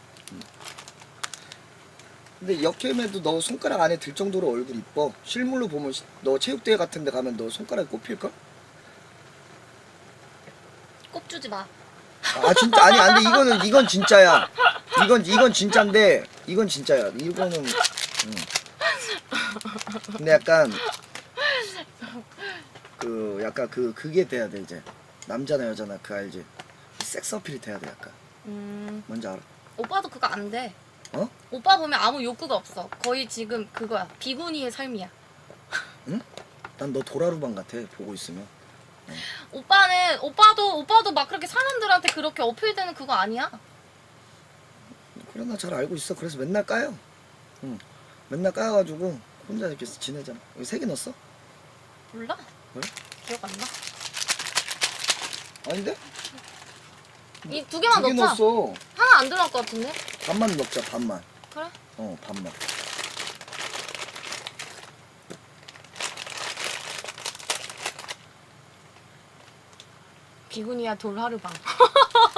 근데 역캠에도 너 손가락 안에 들 정도로 얼굴 이뻐. 실물로 보면 너 체육대회 같은 데 가면 너 손가락이 꼽힐걸? 꼽주지 마. 진짜 아니 근데 이건 진짜야. 이건 진짜인데 이건 진짜야. 이거는 근데 약간 그게 돼야 돼 이제. 남자나 여자나 알지? 섹스 어필이 돼야 돼 약간. 뭔지 알아? 오빠도 그거 안 돼. 어? 오빠 보면 아무 욕구가 없어. 거의 지금 그거야. 비구니의 삶이야. 응? 난 너 도라루방 같아 보고 있으면. 오빠도 막 그렇게 사람들한테 그렇게 어필되는 그거 아니야? 그래 나 잘 알고 있어. 그래서 맨날 까요. 맨날 까가지고 혼자 이렇게 지내잖아. 여기 3개 넣었어? 몰라? 그래? 기억 안 나? 아닌데? 이 2개만 2개 넣자. 넣었어. 하나 안 들어갈 것 같은데? 반만 넣자 반만. 그래? 반만. 비구니야 돌하루방.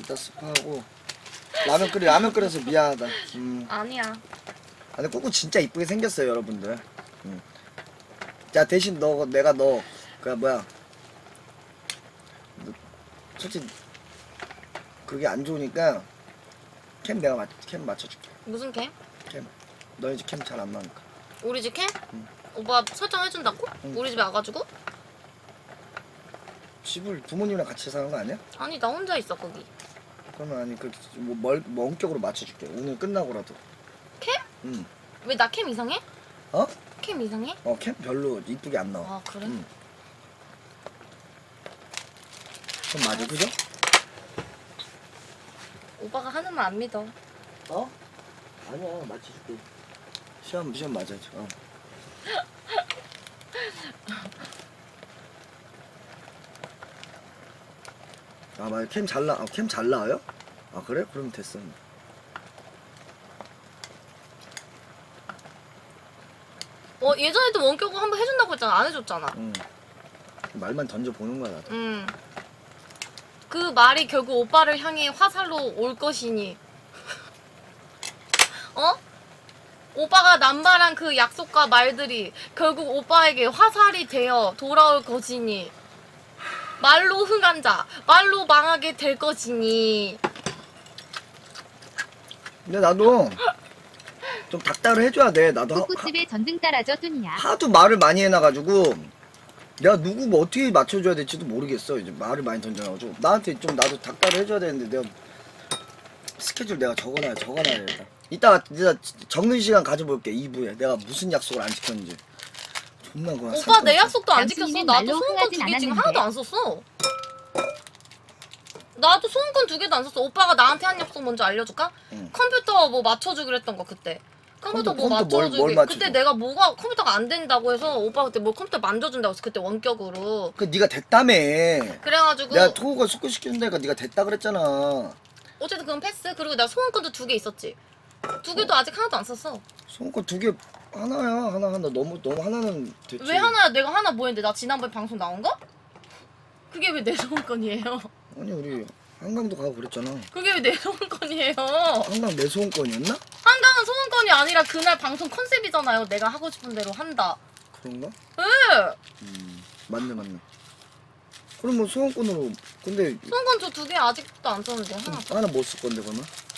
이따 스파하고 라면 끓여서 미안하다. 아니야. 근데 꾸꾸 진짜 이쁘게 생겼어요 여러분들. 자 대신 내가 그 뭐야 솔직히 그게 안 좋으니까 캠 캠 맞춰줄게. 무슨 캠? 캠 너네 집 캠 잘 안 나오니까. 우리 집 캠? 응. 오빠 설정해준다고? 응. 우리 집에 와가지고? 집을 부모님이랑 같이 사는 거 아니야? 아니 나 혼자 있어 거기. 그러면 아니 그뭐 원격으로 맞춰줄게. 오늘 끝나고라도. 캠? 응. 왜 나 캠 이상해? 어? 캠 이상해? 캠 별로 이쁘게 안 나와. 아 그래? 응. 그럼 맞아 그죠? 오빠가 하는 말 안 믿어. 어? 아니야 맞춰줄게. 시험 맞아. 아 맞아 캠 잘 나와요? 아 그래? 그럼 됐어. 예전에도 원격으로 한번 해준다고 했잖아. 안 해줬잖아. 응. 말만 던져 보는 거야 나도. 그 말이 결국 오빠를 향해 화살로 올 것이니. 어? 오빠가 남발한 그 약속과 말들이 결국 오빠에게 화살이 되어 돌아올 것이니. 말로 흥한 자, 말로 망하게 될 것이니. 근데 나도 좀 닥달을 해줘야 돼. 나도 꾸꾸집에 전등 따라줘 뚜니야. 하도 말을 많이 해놔가지고 내가 누구 뭐 어떻게 맞춰줘야 될지도 모르겠어. 이제 말을 많이 던져놔가지고 나한테 좀 나도 닥달을 해줘야 되는데 내가 스케줄 내가 적어놔야겠다. 이따가 진짜 적는 시간 가져볼게. 2부에 내가 무슨 약속을 안 지켰는지. 존나 그거 오빠 내 약속도 안 지켰어. 남순이는 나도 말로 소원권 흥하진 2개 지금 않았는데. 하나도 안 썼어. 나도 소원권 2개도 안 썼어. 오빠가 나한테 한 약속 먼저 알려줄까? 응. 컴퓨터 뭐 맞춰주기로 했던 거 그때. 컴퓨터 뭐 컴퓨터 뭘 맞춰주기. 맞춰줘? 그때 내가 컴퓨터가 안 된다고 해서 오빠 그때 뭐 컴퓨터 만져준다고 했어. 그때 원격으로. 그 네가 됐다며. 그래가지고 내가 토우가 숙고시키는데가 네가 됐다 그랬잖아. 어쨌든 그건 패스. 그리고 나 소원권도 2개 있었지. 2개도 아직 하나도 안 썼어. 손거 2개 하나야 하나 너무 하나는 됐지. 왜 하나야? 내가 하나 뭐 했는데 나 지난번에 방송 나온 거? 그게 왜 내 소원권이에요? 아니 우리 한강도 가고 그랬잖아. 그게 왜 내 소원권이에요? 한강 내 소원권이었나? 한강은 소원권이 아니라 그날 방송 컨셉이잖아요. 내가 하고 싶은 대로 한다. 그런가? 네. 맞네. 그럼 뭐 소원권으로 근데 소원권 저 2개 아직도 안 썼는데 하나. 하나 못 쓸 건데 그러면?